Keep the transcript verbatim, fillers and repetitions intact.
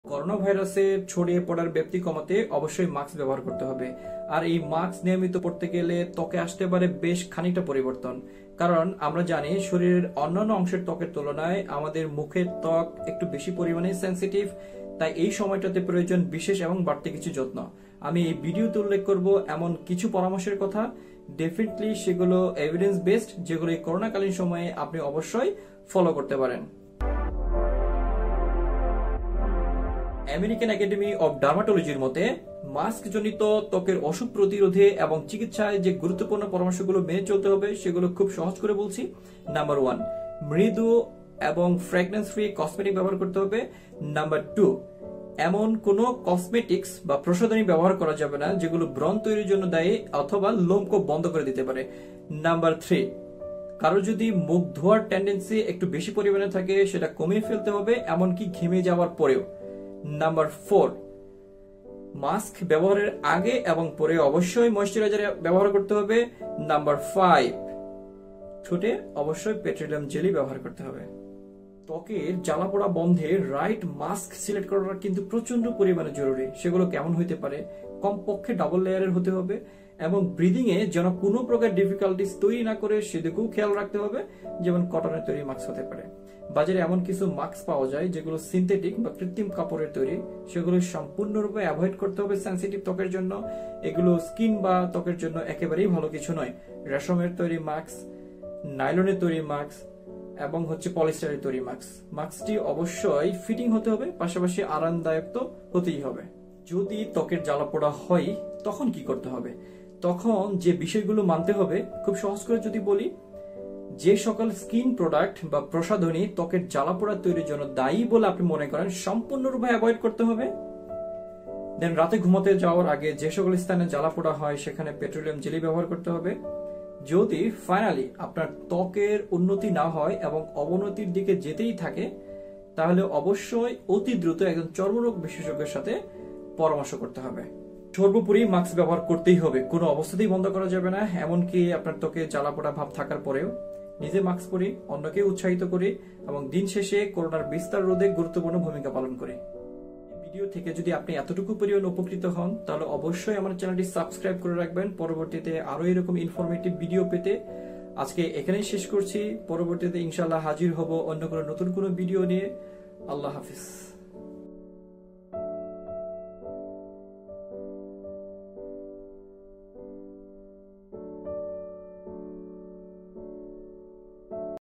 Corona ভাইরাসের ছড়িয়ে পড়ার ব্যাপ্তি কমাতে অবশ্যই মাস্ক ব্যবহার করতে হবে। আর এই মাস্ক নিয়মিত পড়তে গেলে ত্বকে আসতে পারে বেশ খানিকটা পরিবর্তন। কারণ আমরা জানি শরীরের অন্যান্য অংশের ত্বকের তুলনায় আমাদের মুখের ত্বক একটু বেশি পরিমাণে সেন্সিটিভ। তাই এই সময়টাতে প্রয়োজন বিশেষ এবং বাড়তি কিছু যত্ন। আমি এই ভিডিওতে উল্লেখ করব এমন কিছু পরামর্শের কথা, ডেফিনেটলি সেগুলো এভিডেন্স বেসড, যেগুলো এই করোনাকালীন সময়ে আপনি অবশ্যই ফলো করতে পারেন। আমেরিকান একাডেমি অব ডার্মাটোলজির মতে মাস্ক জনিত ত্বকের অসুখ প্রতিরোধে এবং চিকিৎসায় যে গুরুত্বপূর্ণ পরামর্শগুলো মেনে চলতে হবে সেগুলো খুব সহজ করে বলছি। নাম্বার ওয়ান, মৃদু এবং ফ্র্যাগনেন্স ফ্রি কসমেটিক ব্যবহার করতে হবে। নাম্বার টু, এমন কোনো কসমেটিক্স বা প্রসাধনী ব্যবহার করা যাবে না যেগুলো ব্রণ তৈরির জন্য দায়ী অথবা লোমকূপ বন্ধ করে দিতে পারে। নাম্বার থ্রি, কারো যদি মুখ ধোয়ার টেন্ডেন্সি একটু বেশি পরিমাণে থাকে সেটা কমিয়ে ফেলতে হবে, এমনকি ঘেমে যাওয়ার পরেও। নাম্বার ফোর, মাস্ক ব্যবহারের আগে এবং পরে অবশ্যই ময়েশ্চারাইজার ব্যবহার করতে হবে। নাম্বার ফাইভ, ঠোঁটে অবশ্যই পেট্রোলিয়াম জেলি ব্যবহার করতে হবে। ত্বকের জ্বালা পোড়া বন্ধে রাইট মাস্ক সিলেক্ট করাটা কিন্তু প্রচন্ড পরিমাণে জরুরি। সেগুলো কেমন হইতে পারে? কমপক্ষে ডাবল লেয়ারের হতে হবে এবং ব্রিদিং এ যেন কোনো প্রকার ডিফিকাল্টিস তৈরি না করে সেদিকেও খেয়াল রাখতে হবে। যেমন কটনের তৈরি মাস্ক হতে পারে। বাজারে এমন কিছু মাস্ক পাওয়া যায় যেগুলো সিনথেটিক বা কৃত্রিম কাপড়ের তৈরি, সেগুলো সম্পূর্ণরূপে অ্যাভয়েড করতে হবে সেন্সিটিভ ত্বকের জন্য। এগুলো স্কিন বা ত্বকের জন্য একেবারেই ভালো কিছু নয়। রেশমের তৈরি মাস্ক, নাইলনের তৈরি মাস্ক এবং হচ্ছে পলিস্টারের তৈরি মাস্ক। মাস্কটি অবশ্যই ফিটিং হতে হবে, পাশাপাশি আরামদায়ক তো হতেই হবে। যদি ত্বকের জ্বালাপোড়া হয় তখন কি করতে হবে? তখন যে বিষয়গুলো মানতে হবে খুব সহজ করে যদি বলি, যে সকল স্কিন প্রোডাক্ট বা প্রসাধনী ত্বকের জ্বালাপোড়া তৈরির জন্য দায়ী বলে আপনি মনে করেন সম্পূর্ণরূপে অ্যাভয়েড করতে হবে। দেন রাতে ঘুমাতে যাওয়ার আগে যে সকল স্থানে জ্বালাপোড়া হয় সেখানে পেট্রোলিয়াম জেলি ব্যবহার করতে হবে। যদি ফাইনালি আপনার ত্বকের উন্নতি না হয় এবং অবনতির দিকে যেতেই থাকে তাহলে অবশ্যই অতি দ্রুত একজন চর্মরোগ বিশেষজ্ঞের সাথে পরামর্শ করতে হবে। সর্বোপরি মাস্ক ব্যবহার করতেই হবে, কোনো অবস্থাতেই বন্ধ করা যাবে না। এমনকি আপনার ত্বকে জ্বালাপোড়া ভাব থাকার পরেও নিজে মাস্ক পরি, অন্যকে উৎসাহিত করি এবং দিন শেষে করোনার বিস্তার রোধে গুরুত্বপূর্ণ ভূমিকা পালন করি। ভিডিও থেকে যদি আপনি এতটুকু পরিমাণ উপকৃত হন তাহলে অবশ্যই আমার চ্যানেলটি সাবস্ক্রাইব করে রাখবেন পরবর্তীতে আরো এরকম ইনফরমেটিভ ভিডিও পেতে। আজকে এখানেই শেষ করছি, পরবর্তীতে ইনশাআল্লাহ হাজির হব অন্য কোনো নতুন কোনো ভিডিও নিয়ে। আল্লাহ হাফিজ।